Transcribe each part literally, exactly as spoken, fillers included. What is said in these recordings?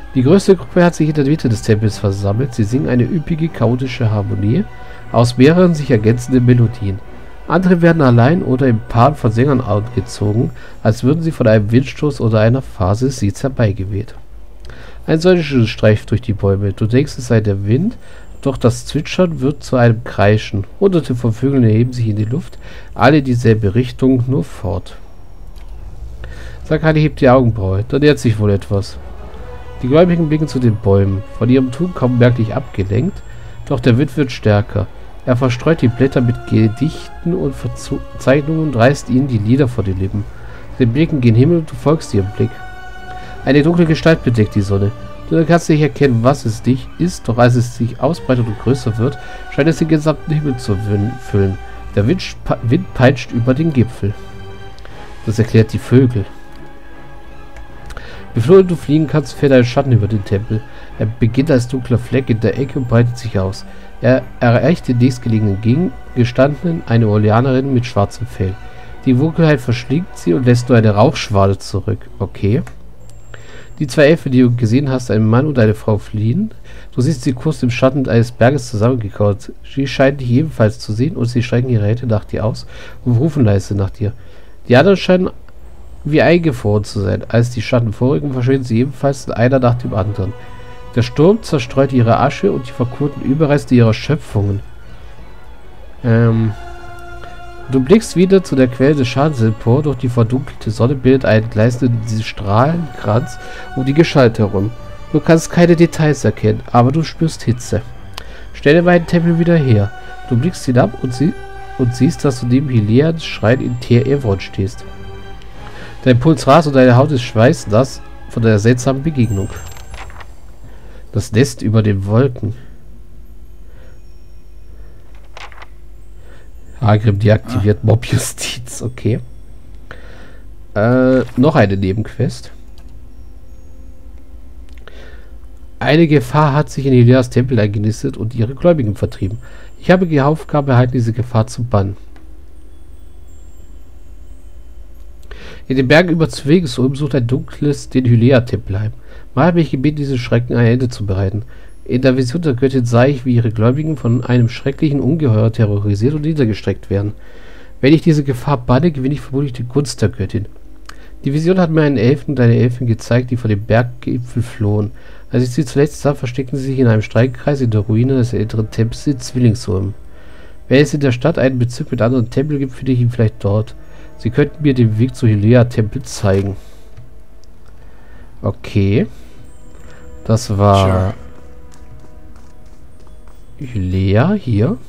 Die größte Gruppe hat sich in der Mitte des Tempels versammelt. Sie singen eine üppige, chaotische Harmonie aus mehreren sich ergänzenden Melodien. Andere werden allein oder im Paaren von Sängern angezogen, als würden sie von einem Windstoß oder einer Phase sie herbeigeweht. Ein Säuseln streift durch die Bäume. Du denkst, es sei der Wind, doch das Zwitschern wird zu einem Kreischen. Hunderte von Vögeln erheben sich in die Luft, alle in dieselbe Richtung, nur fort. Sakali hebt die Augenbraue. Da nähert sich wohl etwas. Die Gläubigen blicken zu den Bäumen, von ihrem Tun kaum merklich abgelenkt, doch der Wind wird stärker. Er verstreut die Blätter mit Gedichten und Verzeichnungen und reißt ihnen die Lieder vor die Lippen. Sie blicken gen Himmel und du folgst ihrem Blick. Eine dunkle Gestalt bedeckt die Sonne. Du kannst nicht erkennen, was es dich ist, doch als es sich ausbreitet und größer wird, scheint es den gesamten Himmel zu füllen. Der Wind, Wind peitscht über den Gipfel. Das erklärt die Vögel. Bevor du fliegen kannst, fährt ein Schatten über den Tempel. Er beginnt als dunkler Fleck in der Ecke und breitet sich aus. Er erreicht den nächstgelegenen Gegengestandenen, eine Orleanerin mit schwarzem Fell. Die Dunkelheit verschlingt sie und lässt nur eine Rauchschwade zurück. Okay. Die zwei Elfen, die du gesehen hast, ein Mann und eine Frau, fliehen. Du siehst sie kurz im Schatten eines Berges zusammengekauert. Sie scheinen dich ebenfalls zu sehen und sie strecken ihre Hände nach dir aus und rufen leise nach dir. Die anderen scheinen wie eingefroren zu sein. Als die Schatten vorrücken, verschwinden sie ebenfalls einer nach dem anderen. Der Sturm zerstreut ihre Asche und die verkohlten Überreste ihrer Schöpfungen. Ähm, du blickst wieder zu der Quelle des Schadens empor, doch die verdunkelte Sonne bildet einen gleißenden Strahlenkranz um die Gestalt herum. Du kannst keine Details erkennen, aber du spürst Hitze. Stelle meinen Tempel wieder her. Du blickst hinab und, sie und siehst, dass du neben Hyleas Schrein in Ter Evron stehst. Dein Puls rast und deine Haut ist schweißnass von der seltsamen Begegnung. Das Nest über den Wolken. Hagrim deaktiviert ah. Mob-Justiz. Okay. Äh, noch eine Nebenquest. Eine Gefahr hat sich in Hyleas Tempel eingenistet und ihre Gläubigen vertrieben. Ich habe die Aufgabe erhalten, diese Gefahr zu bannen. In den Bergen über Zwegesulm sucht ein dunkles den Hylea-Tempel heim. Mal habe ich gebeten, diesen Schrecken ein Ende zu bereiten. In der Vision der Göttin sah ich, wie ihre Gläubigen von einem schrecklichen Ungeheuer terrorisiert und niedergestreckt werden. Wenn ich diese Gefahr banne, gewinne ich vermutlich die Gunst der Göttin. Die Vision hat mir einen Elfen und eine Elfin gezeigt, die von dem Berggipfel flohen. Als ich sie zuletzt sah, versteckten sie sich in einem Streitkreis in der Ruine des älteren Tempels in Zwillingsulm. Wenn es in der Stadt einen Bezirk mit anderen Tempeln gibt, finde ich ihn vielleicht dort. Sie könnten mir den Weg zu Hylea-Tempel zeigen. Okay. Das war sure. Hylea hier.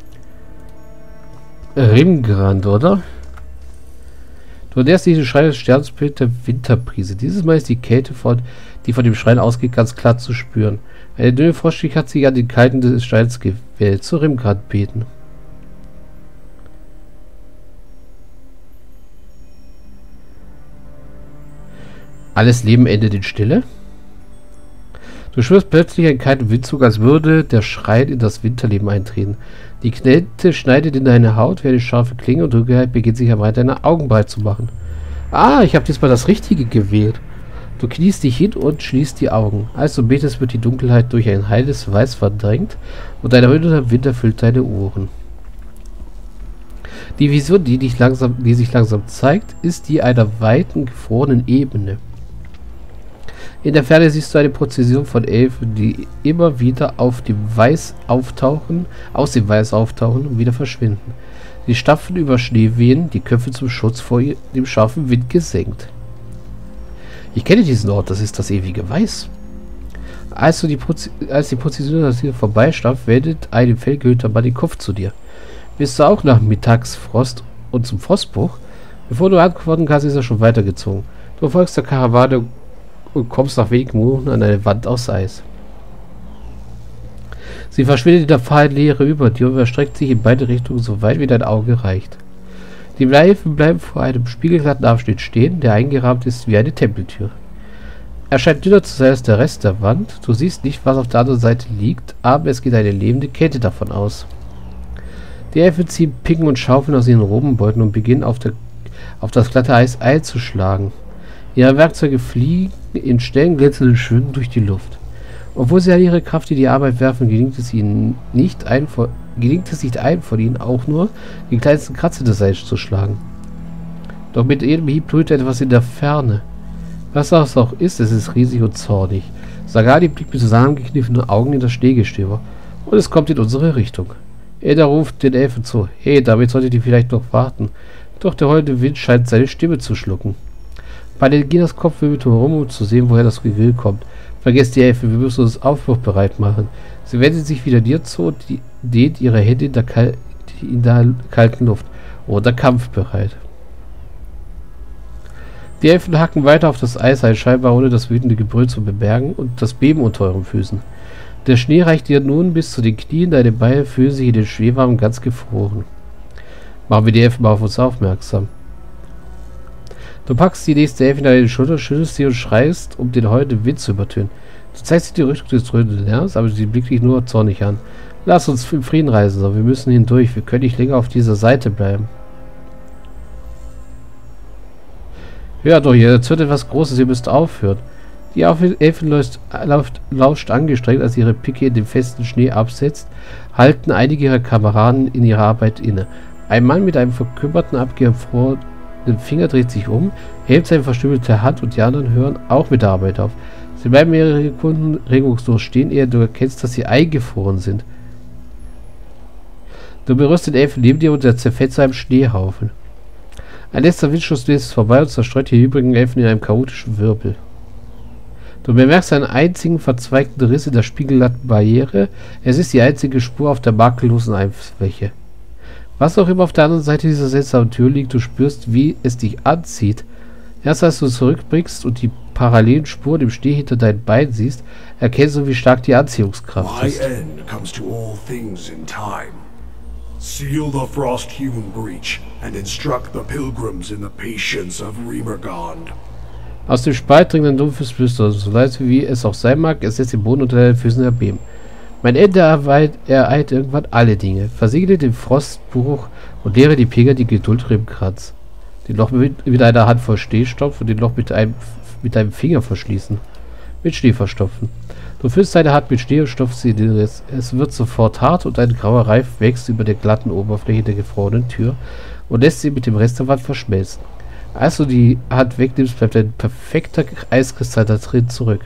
Rimgrand, oder? Du näherst diesen Schrein des Sternenbild der Winterbrise. Dieses Mal ist die Kälte, von, die von dem Schrein ausgeht, ganz klar zu spüren. Eine dünne Frostschicht hat sich an den Kalten des Steins gewählt. Zu Rimgrand beten. Alles Leben endet in Stille. Du spürst plötzlich einen kalten Windzug, als würde der Schrein in das Winterleben eintreten. Die Kälte schneidet in deine Haut wie eine scharfe Klinge und Dunkelheit beginnt sich am Rand deiner Augen breit zu machen. Ah, ich habe diesmal das Richtige gewählt. Du kniest dich hin und schließt die Augen. Als du betest, wird die Dunkelheit durch ein heiles Weiß verdrängt und ein errötender Wind erfüllt deine Ohren. Die Vision, die, dich langsam, die sich langsam zeigt, ist die einer weiten, gefrorenen Ebene. In der Ferne siehst du eine Prozession von Elfen, die immer wieder auf dem Weiß auftauchen, aus dem Weiß auftauchen und wieder verschwinden. Sie stapfen über Schneewehen, die Köpfe zum Schutz vor dem scharfen Wind gesenkt. Ich kenne diesen Ort, das ist das ewige Weiß. Als, du die, Proze als die Prozession hier vorbeistapft, wendet ein im Fell gehüllter Mann den Kopf zu dir. Bist du auch nach Mittagsfrost und zum Frostbruch? Bevor du antworten kannst, ist er schon weitergezogen. Du folgst der Karawane und kommst nach wenigen Minuten an eine Wand aus Eis. Sie verschwindet in der fahlen Leere über dir und überstreckt sich in beide Richtungen so weit wie dein Auge reicht. Die Elfen bleiben vor einem spiegelglatten Abschnitt stehen, der eingerahmt ist wie eine Tempeltür. Er scheint dünner zu sein als der Rest der Wand. Du siehst nicht, was auf der anderen Seite liegt, aber es geht eine lebende Kälte davon aus. Die Elfen ziehen Picken und Schaufeln aus ihren Robenbeuten und beginnen auf, der, auf das glatte Eis einzuschlagen. Ihre Werkzeuge fliegen in schnellen, glänzenden Schwüngen durch die Luft. Obwohl sie all ihre Kraft in die Arbeit werfen, gelingt es ihnen nicht, ein, gelingt es nicht ein von ihnen auch nur, den kleinsten Kratzer des Seils zu schlagen. Doch mit jedem Hieb tut etwas in der Ferne. Was das auch ist, es ist riesig und zornig. Sagadi blickt mit zusammengekniffenen Augen in das Schneegestöber und es kommt in unsere Richtung. Ada ruft den Elfen zu. Hey, damit solltet ihr vielleicht noch warten. Doch der heulende Wind scheint seine Stimme zu schlucken. Paldeginas Kopf wirbelt herum, um zu sehen, woher das Gewühl kommt. Vergesst die Elfen, wir müssen uns Aufbruch bereit machen. Sie wendet sich wieder dir zu und die, dehnt ihre Hände in der, Kal in der kalten Luft. Oder kampfbereit. Die Elfen hacken weiter auf das Eis ein, scheinbar ohne das wütende Gebrüll zu bemerken und das Beben unter euren Füßen. Der Schnee reicht ihr nun bis zu den Knien, deine Beine fühlen sich in den Schneewarmen ganz gefroren. Machen wir die Elfen mal auf uns aufmerksam. Du packst die nächste Elfin an die Schulter, schüttelst sie und schreist, um den heulenden Wind zu übertönen. Du zeigst dir die Richtung des dröhnenden Lärms, aber sie blickt dich nur zornig an. Lass uns im Frieden reisen, so. Wir müssen hindurch. Wir können nicht länger auf dieser Seite bleiben. Hör doch, hier erzählt etwas Großes, ihr müsst aufhören. Die Elfin läuft, läuft, lauscht angestrengt, als ihre Picke in den festen Schnee absetzt, halten einige ihrer Kameraden in ihrer Arbeit inne. Ein Mann mit einem verkümmerten, abgefrorenen Finger dreht sich um, hebt seine verstümmelte Hand und die anderen hören auch mit der Arbeit auf. Sie bleiben mehrere Sekunden regungslos stehen, ehe du erkennst, dass sie eingefroren sind. Du berührst den Elfen neben dir und er zerfällt zu einem Schneehaufen. Ein letzter Windschuss ist vorbei und zerstreut die übrigen Elfen in einem chaotischen Wirbel. Du bemerkst einen einzigen verzweigten Riss in der spiegelglatten Barriere. Es ist die einzige Spur auf der makellosen Eisfläche. Was auch immer auf der anderen Seite dieser seltsamen Tür liegt, du spürst, wie es dich anzieht. Erst als du zurückblickst und die parallelen Spuren im Schnee hinter deinen Beinen siehst, erkennst du, wie stark die Anziehungskraft ist. My end comes to all things in time. Seal the frost-hewn breach and instruct the pilgrims in the patience of Remergond. Aus dem Spalt dringt ein dumpfes Flüstern, so leise wie es auch sein mag, es lässt den Boden unter deinen Füßen erbeben. Mein Ende ereilt, ereilt irgendwann alle Dinge. Versiegle den Frostbruch und lehre die Pilger die Geduld Rimkranz. Den Loch mit, mit einer Hand voll Schneestoff und den Loch mit einem, mit einem Finger verschließen. Mit Schnee verstopfen. Du füllst deine Hand mit Schnee und stopfst sie in den Rest. Es wird sofort hart und ein grauer Reif wächst über der glatten Oberfläche der gefrorenen Tür und lässt sie mit dem Rest der Wand verschmelzen. Als du die Hand wegnimmst, bleibt ein perfekter Eiskristall da drin zurück.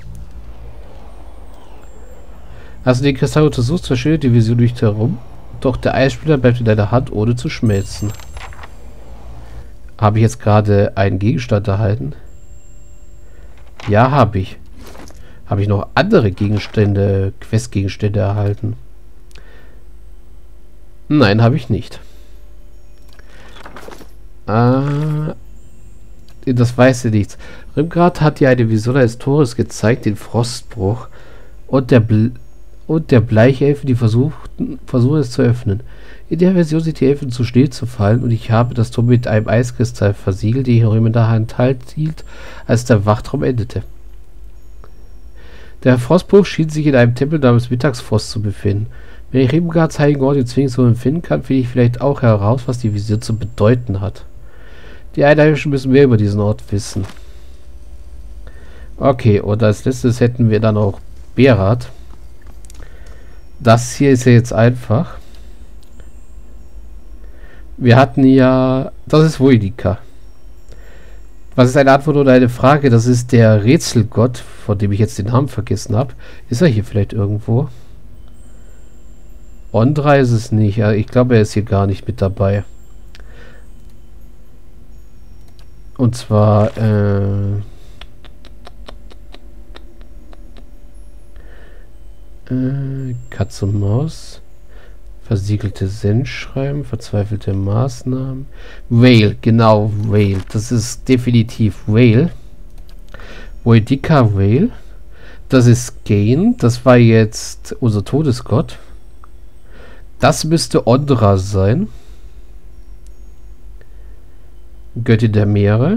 Als du den Kristall untersuchst, verschwindet die Vision nicht herum, doch der Eisspieler bleibt in deiner Hand, ohne zu schmelzen. Habe ich jetzt gerade einen Gegenstand erhalten? Ja, habe ich. Habe ich noch andere Gegenstände, Questgegenstände erhalten? Nein, habe ich nicht. Ah, das weiß ich nichts. Rimgrad hat dir eine Vision eines Tores gezeigt, den Frostbruch und der Bl und der Bleichelfen, die versuchten, versuchen es zu öffnen. In der Version sind die Elfen zu Schnee zu fallen und ich habe das Tor mit einem Eiskristall versiegelt, den ich noch in der Hand hielt, als der Wachtraum endete. Der Frostbruch schien sich in einem Tempel namens Mittagsfrost zu befinden. Wenn ich Rimgards heiligen Ort jetzt wenigstens so empfinden kann, finde ich vielleicht auch heraus, was die Vision zu bedeuten hat. Die Einheimischen müssen mehr über diesen Ort wissen. Okay, und als letztes hätten wir dann auch Berat. Das hier ist ja jetzt einfach. Wir hatten ja... Das ist Voidika. Was ist eine Antwort oder eine Frage? Das ist der Rätselgott, von dem ich jetzt den Namen vergessen habe. Ist er hier vielleicht irgendwo? Ondra ist es nicht. Ich glaube, er ist hier gar nicht mit dabei. Und zwar... Äh Äh, Katze und Maus. Versiegelte Sendschreiben, verzweifelte Maßnahmen. Whale, genau, Whale. Das ist definitiv Whale. Voidika Whale. Das ist Gain. Das war jetzt unser Todesgott. Das müsste Ondra sein. Göttin der Meere.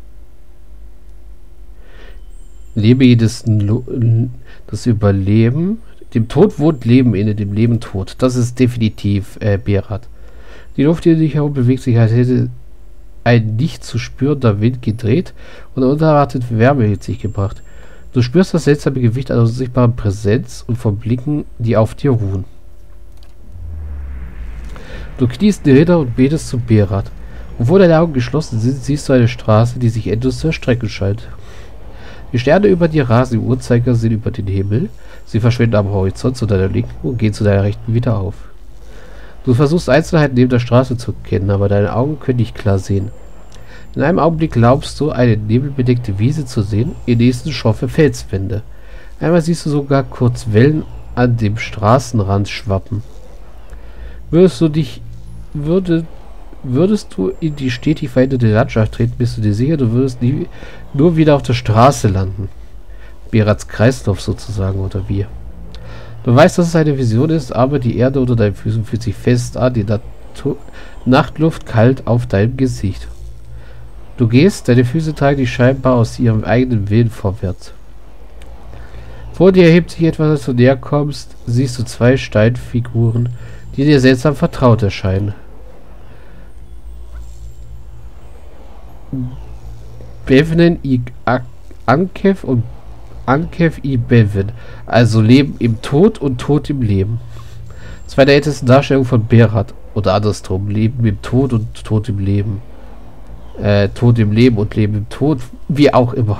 Lebe jedes Lo das Überleben. Dem Tod wohnt Leben inne, dem Leben Tod. Das ist definitiv äh, Berat. Die Luft, die sich herum bewegt, sich als hätte ein nicht zu spürender Wind gedreht und unerwartet Wärme mit sich gebracht. Du spürst das seltsame Gewicht einer unsichtbaren Präsenz und von Blicken, die auf dir ruhen. Du kniest nieder und betest zu Berat. Obwohl deine Augen geschlossen sind, siehst du eine Straße, die sich endlos zu erstrecken scheint. Die Sterne über dir rasen im Uhrzeigersinn über den Himmel. Sie verschwinden am Horizont zu deiner Linken und gehen zu deiner Rechten wieder auf. Du versuchst Einzelheiten neben der Straße zu erkennen, aber deine Augen können nicht klar sehen. In einem Augenblick glaubst du, eine nebelbedeckte Wiese zu sehen, im nächsten schroffe Felswände. Einmal siehst du sogar kurz Wellen an dem Straßenrand schwappen. Würdest du dich, würde, würdest du in die stetig veränderte Landschaft treten, bist du dir sicher, du würdest nie, nur wieder auf der Straße landen. Berats Kreislauf sozusagen, oder wir. Du weißt, dass es eine Vision ist, aber die Erde unter deinen Füßen fühlt sich fest an, die Natur Nachtluft kalt auf deinem Gesicht. Du gehst, deine Füße tragen dich scheinbar aus ihrem eigenen Willen vorwärts. Vor dir erhebt sich etwas, als du näher kommst, siehst du zwei Steinfiguren, die dir seltsam vertraut erscheinen. Bevnen i Ankev und Ankev i Bevin, also Leben im Tod und Tod im Leben. Zwei der ältesten Darstellungen von Berat, oder andersrum, Leben im Tod und Tod im Leben. Äh, Tod im Leben und Leben im Tod, wie auch immer.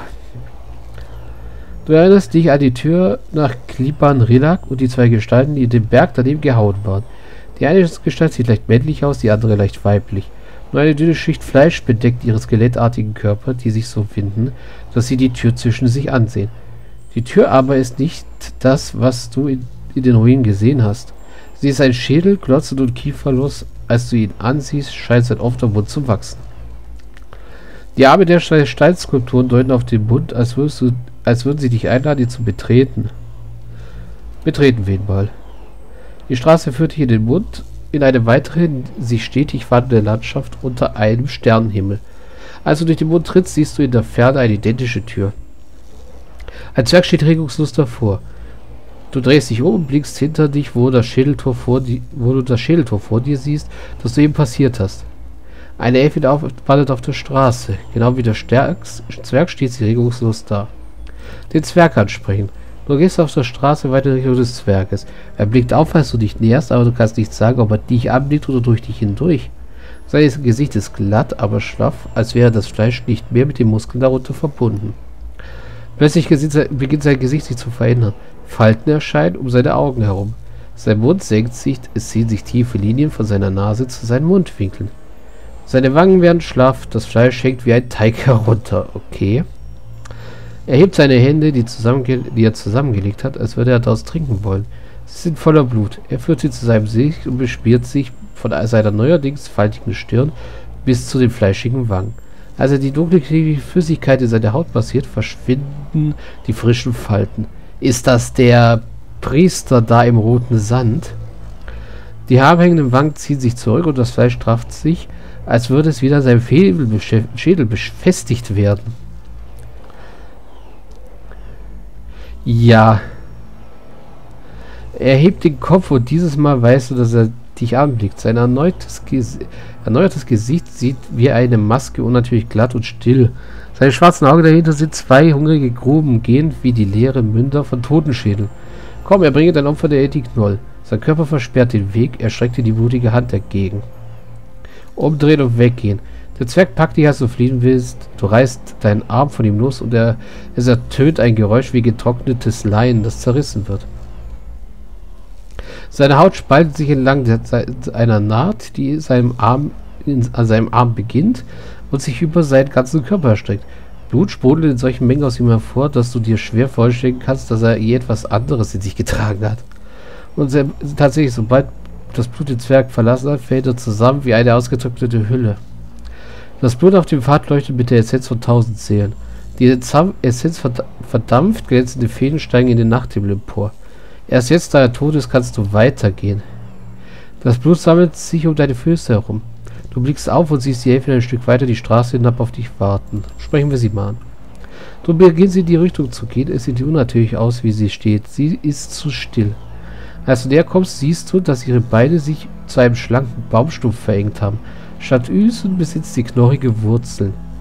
Du erinnerst dich an die Tür nach Klipan Rilak und die zwei Gestalten, die in dem Berg daneben gehauen waren. Die eine Gestalt sieht leicht männlich aus, die andere leicht weiblich. Nur eine dünne Schicht Fleisch bedeckt ihre skelettartigen Körper, die sich so winden, dass sie die Tür zwischen sich ansehen. Die Tür aber ist nicht das, was du in, in den Ruinen gesehen hast. Sie ist ein Schädel, glotzend und kieferlos. Als du ihn ansiehst, scheint sein offener Mund zu wachsen. Die Arme der Steinskulpturen deuten auf den Mund, als, würdest du, als würden sie dich einladen, ihn zu betreten. Betreten wir ihn mal. Die Straße führt dich in den Mund, in eine weitere, sich stetig wandelnde Landschaft unter einem Sternenhimmel. Als du durch den Mund trittst, siehst du in der Ferne eine identische Tür. Ein Zwerg steht regungslos davor. Du drehst dich um und blickst hinter dich, wo, das Schädeltor vor die, wo du das Schädeltor vor dir siehst, das du eben passiert hast. Eine Elfe wartet auf der Straße. Genau wie der Stärks, Zwerg steht sie regungslos da. Den Zwerg ansprechen. Du gehst auf der Straße weiter in Richtung des Zwerges. Er blickt auf, als du dich näherst, aber du kannst nicht sagen, ob er dich anblickt oder durch dich hindurch. Sein Gesicht ist glatt, aber schlaff, als wäre das Fleisch nicht mehr mit den Muskeln darunter verbunden. Plötzlich beginnt sein Gesicht sich zu verändern. Falten erscheinen um seine Augen herum. Sein Mund senkt sich, es ziehen sich tiefe Linien von seiner Nase zu seinen Mundwinkeln. Seine Wangen werden schlaff, das Fleisch hängt wie ein Teig herunter. Okay. Er hebt seine Hände, die, die er zusammengelegt hat, als würde er daraus trinken wollen. Sie sind voller Blut. Er führt sie zu seinem Gesicht und bespielt sich von seiner neuerdings faltigen Stirn bis zu den fleischigen Wangen. Als er die dunkle Flüssigkeit in seine Haut passiert, verschwinden die frischen Falten. Ist das der Priester da im roten Sand? Die haarhängenden Wangen ziehen sich zurück und das Fleisch strafft sich, als würde es wieder seinem Schädel befestigt werden. Ja. Er hebt den Kopf und dieses Mal weißt du, dass er dich anblickt. Sein erneutes, Ges erneutes Gesicht sieht wie eine Maske unnatürlich glatt und still. Seine schwarzen Augen dahinter sind zwei hungrige Gruben, gehend wie die leeren Münder von Totenschädeln. Komm, er bringe dein Opfer der Ethik Knoll. Sein Körper versperrt den Weg, er streckt dir die blutige Hand dagegen. Umdrehen und weggehen. Der Zwerg packt dich, als du fliehen willst. Du reißt deinen Arm von ihm los und er, es ertönt ein Geräusch wie getrocknetes Leinen, das zerrissen wird. Seine Haut spaltet sich entlang der, einer Naht, die seinem Arm, in, an seinem Arm beginnt und sich über seinen ganzen Körper erstreckt. Blut sprudelt in solchen Mengen aus ihm hervor, dass du dir schwer vorstellen kannst, dass er je etwas anderes in sich getragen hat. Und sehr, tatsächlich, sobald das Blut den Zwerg verlassen hat, fällt er zusammen wie eine ausgetrocknete Hülle. Das Blut auf dem Pfad leuchtet mit der Essenz von tausend Seelen. Die Essenz verdampft, glänzende Fäden steigen in den Nachthimmel empor. Erst jetzt, da er tot ist, kannst du weitergehen. Das Blut sammelt sich um deine Füße herum. Du blickst auf und siehst die Elfen ein Stück weiter die Straße hinab auf dich warten. Sprechen wir sie mal an. Du beginnst in die Richtung zu gehen. Es sieht unnatürlich aus, wie sie steht. Sie ist zu still. Als du näher kommst, siehst du, dass ihre Beine sich zu einem schlanken Baumstumpf verengt haben. Stadt Uelsen besitzt die knorrige Wurzeln.